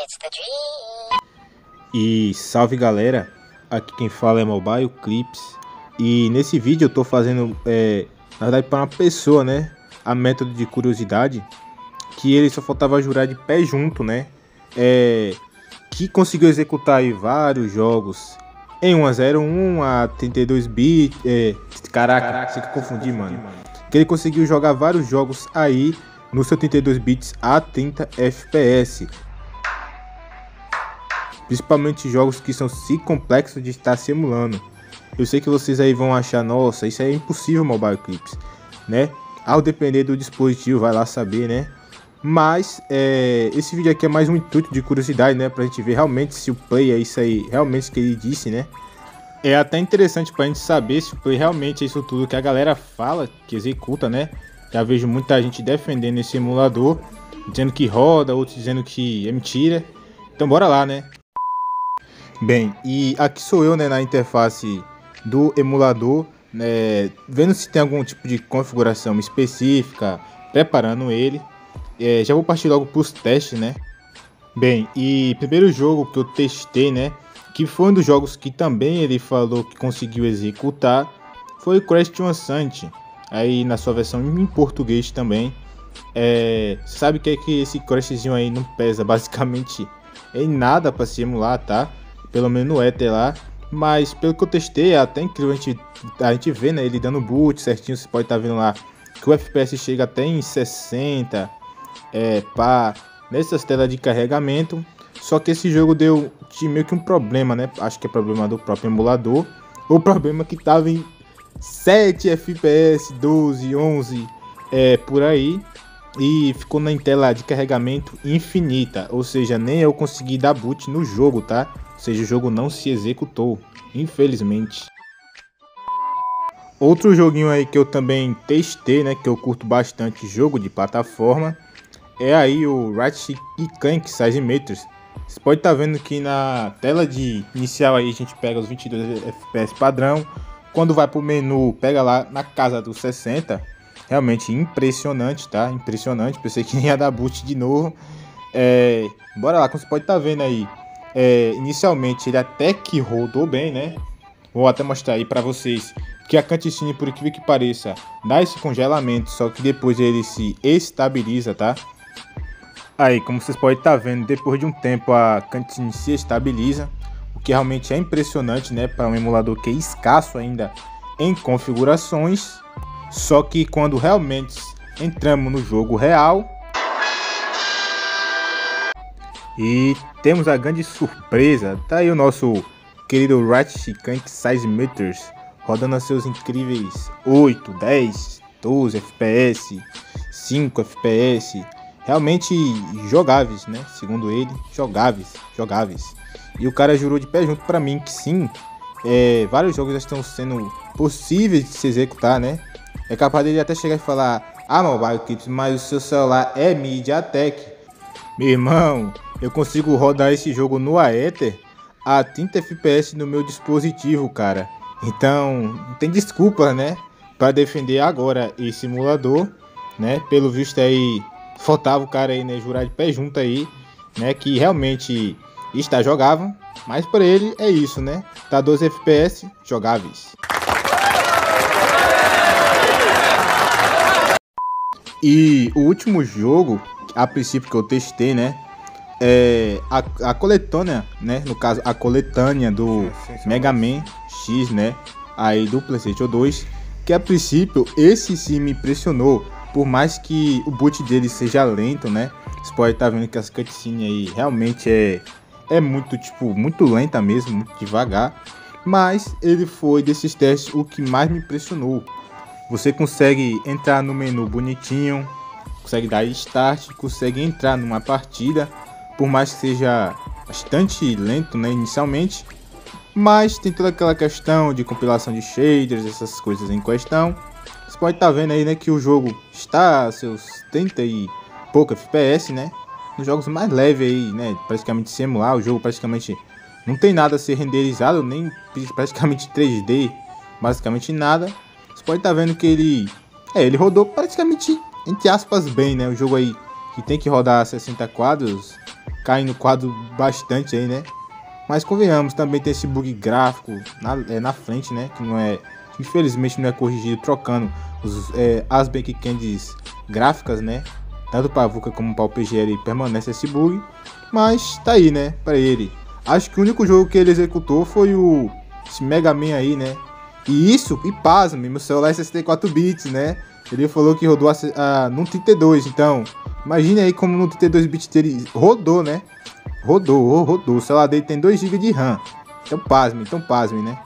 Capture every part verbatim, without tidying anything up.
E salve galera, aqui quem fala é Mobile Clips. E nesse vídeo eu tô fazendo, é, na verdade para uma pessoa, né, a método de curiosidade, que ele só faltava jurar de pé junto, né, é, que conseguiu executar aí vários jogos em um a zero um, a trinta e dois bits, é, caraca, você que confundir, mano. Que ele conseguiu jogar vários jogos aí no seu trinta e dois bits a trinta F P S. Principalmente jogos que são se complexos de estar simulando. Eu sei que vocês aí vão achar, nossa, isso é impossível, Mobile Clips, né? Ao depender do dispositivo, vai lá saber, né? Mas é, esse vídeo aqui é mais um intuito de curiosidade, né? Pra gente ver realmente se o play é isso aí, realmente que ele disse, né? É até interessante pra gente saber se o play realmente é isso tudo que a galera fala, que executa, né? Já vejo muita gente defendendo esse emulador, dizendo que roda, outros dizendo que é mentira. Então bora lá, né? Bem, e aqui sou eu, né, na interface do emulador, né, vendo se tem algum tipo de configuração específica, preparando ele. É, já vou partir logo para os testes, né? Bem, e primeiro jogo que eu testei, né, que foi um dos jogos que também ele falou que conseguiu executar, foi o Crash Twinsanity, aí na sua versão em português também. É, sabe que é que esse Crashzinho aí não pesa basicamente em nada para se emular, tá? Pelo menos no Ether lá, mas pelo que eu testei é até incrível a gente, a gente vê, né, ele dando boot certinho. Você pode estar tá vendo lá que o F P S chega até em sessenta, é, pá, nessas telas de carregamento. Só que esse jogo deu meio que um problema, né, acho que é problema do próprio emulador, o problema que tava em sete F P S, doze, onze, é, por aí. E ficou na tela de carregamento infinita, ou seja, nem eu consegui dar boot no jogo, tá? Ou seja, o jogo não se executou, infelizmente. Outro joguinho aí que eu também testei, né, que eu curto bastante, jogo de plataforma, é aí o Ratchet e Clank Sidemeters. Você pode estar tá vendo que na tela de inicial aí a gente pega os vinte e dois F P S padrão, quando vai pro menu pega lá na casa dos sessenta. Realmente impressionante, tá? Impressionante. Pensei que ia dar boot de novo. É, bora lá, como você pode estar tá vendo aí. É, inicialmente ele até que rodou bem, né? Vou até mostrar aí para vocês que a cutscene, por incrível que pareça, dá esse congelamento, só que depois ele se estabiliza, tá? Aí, como vocês podem estar tá vendo, depois de um tempo a cutscene se estabiliza, o que realmente é impressionante, né? Para um emulador que é escasso ainda em configurações. Só que quando realmente entramos no jogo real e temos a grande surpresa, tá aí o nosso querido Ratchet e Clank Sidemeters rodando a seus incríveis oito, dez, doze F P S, cinco F P S, realmente jogáveis, né? Segundo ele, jogáveis, jogáveis. E o cara jurou de pé junto para mim que sim, é, vários jogos já estão sendo possíveis de se executar, né? É capaz dele até chegar e falar: ah, Mobile Clips, mas o seu celular é MediaTek. Meu irmão, eu consigo rodar esse jogo no Aether a trinta F P S no meu dispositivo, cara. Então, não tem desculpa, né, para defender agora esse emulador, né? Pelo visto aí, faltava o cara aí, né, jurar de pé junto aí, né, que realmente está jogável. Mas para ele é isso, né? Tá doze F P S jogáveis. E o último jogo, a princípio que eu testei, né, é a, a coletânea, né, no caso a coletânea do Mega Man X, né, aí do PlayStation dois, que a princípio esse sim me impressionou, por mais que o boot dele seja lento, né, você pode estar vendo que as cutscenes aí realmente é, é muito, tipo, muito lenta mesmo, muito devagar, mas ele foi desses testes o que mais me impressionou. Você consegue entrar no menu bonitinho, consegue dar start, consegue entrar numa partida, por mais que seja bastante lento, né, inicialmente, mas tem toda aquela questão de compilação de shaders, essas coisas em questão. Você pode estar vendo aí, né, que o jogo está a seus trinta e pouco F P S, né, nos jogos mais leves aí, né, praticamente simular, o jogo praticamente não tem nada a ser renderizado, nem praticamente três D, basicamente nada. Você pode estar vendo que ele, é, ele rodou praticamente, entre aspas, bem, né? O jogo aí que tem que rodar sessenta quadros, cai no quadro bastante aí, né? Mas convenhamos, também tem esse bug gráfico na, é, na frente, né? Que não é, infelizmente não é corrigido trocando os, é, as backends gráficas, né? Tanto para a VUCA como para o P G L permanece esse bug. Mas tá aí, né? Para ele. Acho que o único jogo que ele executou foi o esse Mega Man aí, né? E isso, e pasme, meu celular é sessenta e quatro bits, né? Ele falou que rodou a, a, no trinta e dois, então imagine aí como no trinta e dois bits dele rodou, né? Rodou, rodou. O celular dele tem dois gigas de RAM. Então pasme, então pasme, né?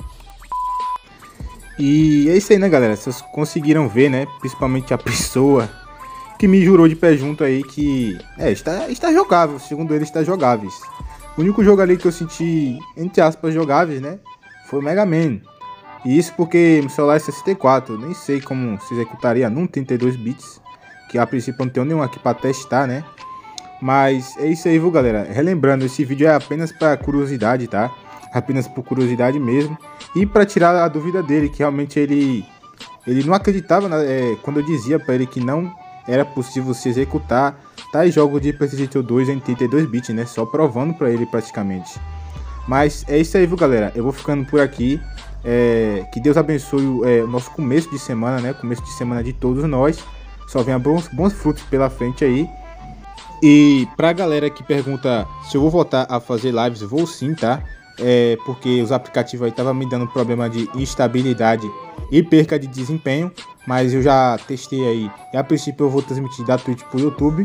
E é isso aí, né, galera? Vocês conseguiram ver, né? Principalmente a pessoa que me jurou de pé junto aí que é, está, está jogável. Segundo ele, está jogáveis. O único jogo ali que eu senti, entre aspas, jogáveis, né? Foi o Mega Man. E isso porque meu celular é sessenta e quatro. Eu nem sei como se executaria num trinta e dois bits. Que a princípio eu não tenho nenhum aqui para testar, né? Mas é isso aí, viu, galera? Relembrando, esse vídeo é apenas para curiosidade, tá? Apenas por curiosidade mesmo. E para tirar a dúvida dele, que realmente ele, ele não acreditava na, é, quando eu dizia para ele que não era possível se executar tais jogos de PlayStation dois em trinta e dois bits, né? Só provando para ele praticamente. Mas é isso aí, viu, galera? Eu vou ficando por aqui. É, que Deus abençoe é, o nosso começo de semana, né? Começo de semana de todos nós. Só venha bons, bons frutos pela frente aí. E pra galera que pergunta se eu vou voltar a fazer lives, vou sim, tá? É, porque os aplicativos aí estavam me dando problema de instabilidade e perca de desempenho. Mas eu já testei aí. E a princípio eu vou transmitir da Twitch pro YouTube.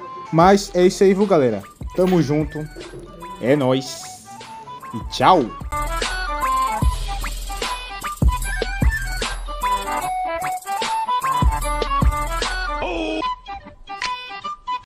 Mas é isso aí, viu, galera? Tamo junto. É nóis. E tchau.